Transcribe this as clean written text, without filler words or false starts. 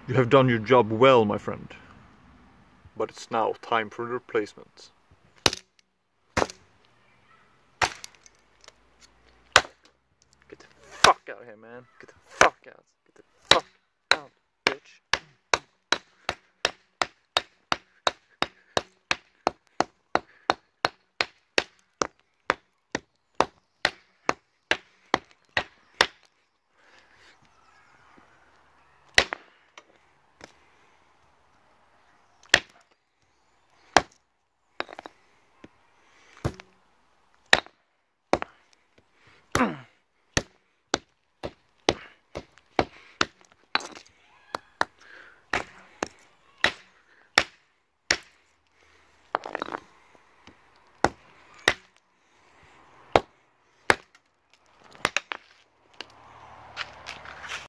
You have done your job well, my friend. But it's now time for the replacement. Get the fuck out of here, man. Get the fuck out.